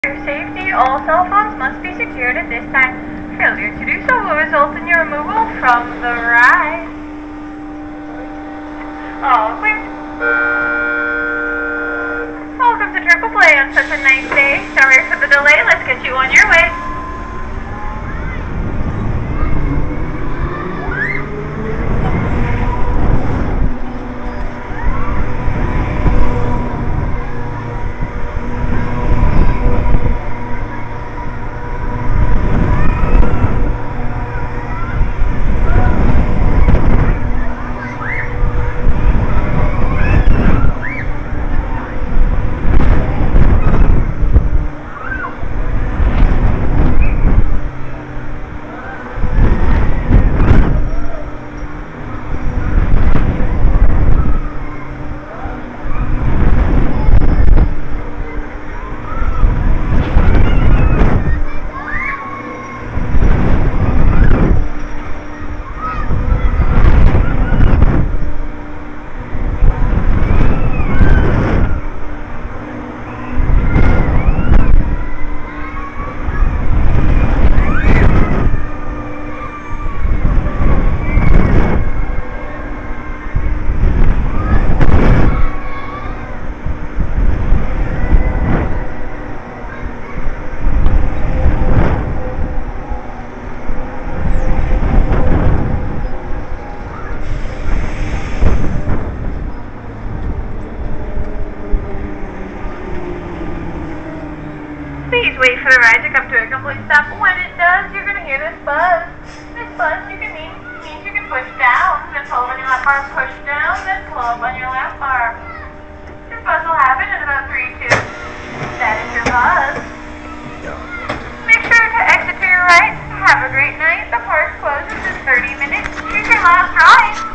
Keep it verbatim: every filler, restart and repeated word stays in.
For your safety, all cell phones must be secured at this time. Failure to do so will result in your removal from the ride. All clear. Welcome to Triple Play on such a nice day. Sorry for the delay. Let's get you on your way. Please wait for the ride to come to a complete stop. When it does, you're going to hear this buzz. This buzz you can mean, means you can push down, then pull up on your left bar, push down, then pull up on your left bar. This buzz will happen in about three, two. That is your buzz. Make sure to exit to your right. Have a great night. The park closes in thirty minutes. Choose your last ride.